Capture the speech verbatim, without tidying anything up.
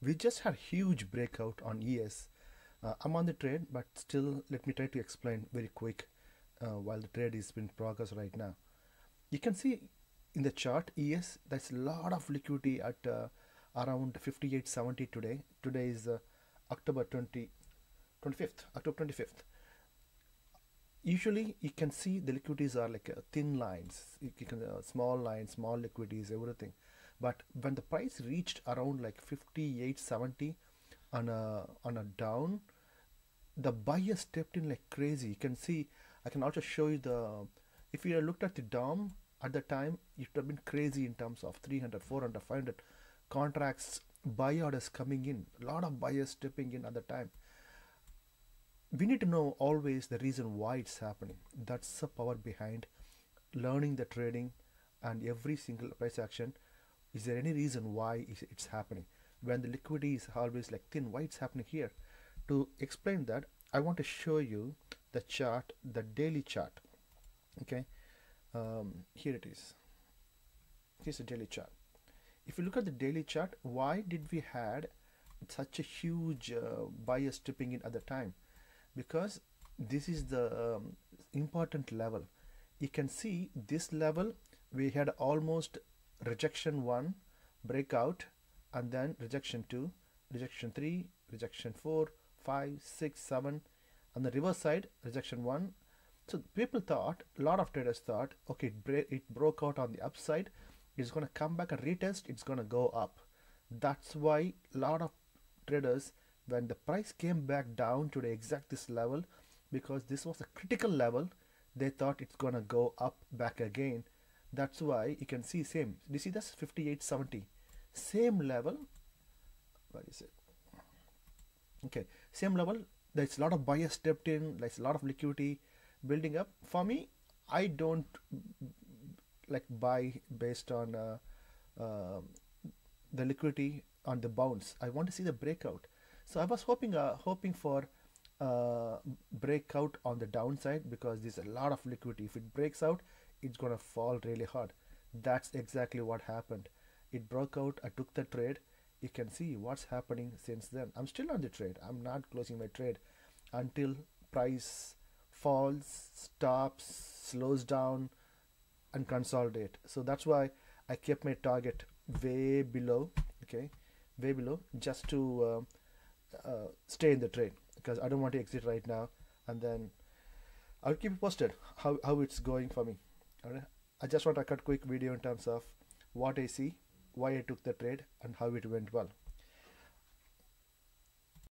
we just had huge breakout on E S. Uh, I'm on the trade, but still let me try to explain very quick uh, while the trade is in progress right now. You can see in the chart E S there's a lot of liquidity at uh, around fifty-eight seventy today. Today is uh, October twentieth, twenty-fifth, October twenty-fifth. Usually you can see the liquidities are like uh, thin lines, you can uh, small lines, small liquidities, everything. But when the price reached around like fifty-eight seventy on a on a down, the buyer stepped in like crazy. You can see, I can also show you the, if you looked at the D O M at the time, it would have been crazy in terms of three hundred, four hundred, five hundred contracts, buy orders coming in, a lot of buyers stepping in at the time. We need to know always the reason why it's happening. That's the power behind learning the trading and every single price action. Is there any reason why it's happening? When the liquidity is always like thin, why it's happening here? To explain that, I want to show you the chart, the daily chart. Okay, um, here it is. Here's the daily chart. If you look at the daily chart, why did we had such a huge uh, buyer stepping in at the time? Because this is the um, important level. You can see this level, we had almost rejection one, breakout, and then rejection two, rejection three, rejection four, five, six, seven, on the reverse side, rejection one. So people thought, a lot of traders thought, okay, it, break, it broke out on the upside, it's going to come back and retest, it's going to go up. That's why a lot of traders, when the price came back down to the exact this level, because this was a critical level, they thought it's gonna go up back again. That's why you can see same. You see that's fifty-eight seventy, same level. Where is it? Okay, same level. There's a lot of buyers stepped in. There's a lot of liquidity building up. For me, I don't like buy based on uh, uh, the liquidity on the bounce. I want to see the breakout. So I was hoping uh, hoping for uh, breakout on the downside, because there's a lot of liquidity. If it breaks out, it's gonna fall really hard. That's exactly what happened. It broke out, I took the trade. You can see what's happening since then. I'm still on the trade. I'm not closing my trade until price falls, stops, slows down, and consolidate. So that's why I kept my target way below, okay, way below, just to uh, Uh, stay in the trade, because I don't want to exit right now, and then I'll keep you posted how, how it's going for me. Alright, I just want to cut quick video in terms of what I see, why I took the trade, and how it went well.